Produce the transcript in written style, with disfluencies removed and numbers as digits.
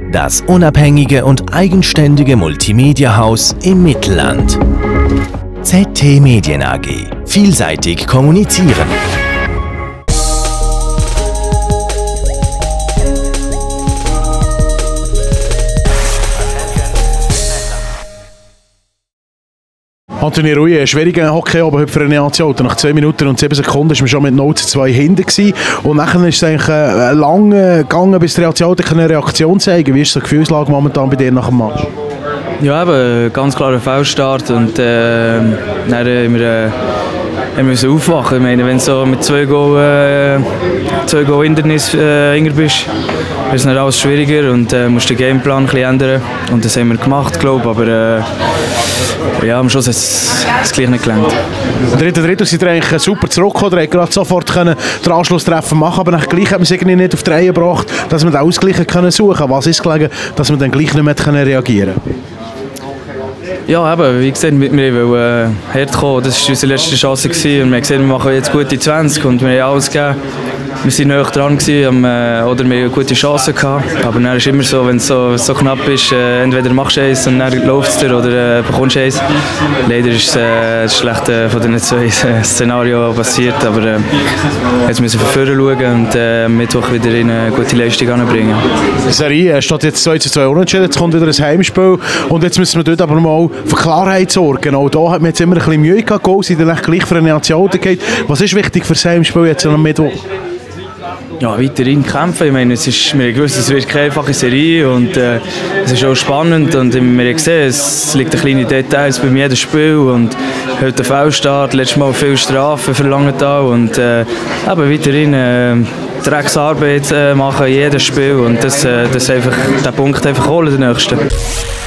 Das unabhängige und eigenständige Multimedia-Haus im Mittelland. ZT Medien AG. Vielseitig kommunizieren. Anthony Rui, ein schwieriger Hockey aber heute für eine Alten. Nach 2 Minuten und 7 Sekunden war man schon mit 0:2 hinten gewesen. Und nachher ist es eigentlich lange gegangen, bis die Alten eine Reaktion zeigen. Wie ist die Gefühlslage momentan bei dir nach dem Match? Ja, eben, ganz klarer Foulstart und dann müssen wir aufwachen. Ich meine, wenn du so mit 2 Goal Hindernis bist, ist es nicht alles schwieriger und musst den Gameplan ein bisschen ändern. Und das haben wir gemacht, glaube ich, aber ja, am Schluss hat es gleich nicht gelangt. Im dritten Drittel sind wir eigentlich super zurückgekommen, er konnte gerade sofort den Anschlusstreffer machen, aber gleich hat man es irgendwie nicht auf die Reihe gebracht, dass man den Ausgleich suchen konnte. Was ist gelegen, dass man dann gleich nicht mehr reagieren konnte? Ja, eben, wie gesagt, wir wollten hart kommen. Das war unsere letzte Chance gewesen. Und wir haben gesehen, wir machen jetzt gute 20 und wir haben alles gegeben. Wir waren näher dran gewesen, oder wir hatten gute Chancen gehabt. Aber dann ist es immer so, wenn es so knapp ist, entweder machst du eins und dann läuft es dir oder bekommst du eins. Leider ist das Schlechte von den 2 Szenarien passiert, aber jetzt müssen wir vorne schauen und am Mittwoch wieder eine gute Leistung anbringen. Die Serie steht jetzt 2:2 unentschieden, jetzt kommt wieder ein Heimspiel und jetzt müssen wir dort aber mal für Klarheit sorgen. Auch da hat man jetzt immer ein bisschen Mühe gehabt, Goals sind dann gleich für eine Alten geht. Was ist wichtig für das Heimspiel jetzt am Mittwoch? Ja, weiterhin kämpfen. Ich meine, wir haben gewusst, es wird keine einfache Serie und es ist auch spannend und wir haben gesehen, es liegt in kleinen Details bei jedem Spiel und heute der Foulstart, letztes Mal viel Strafen verlangt auch und aber weiterhin Drecksarbeit machen, jedes Spiel und das einfach, den Punkt einfach holen, den nächsten.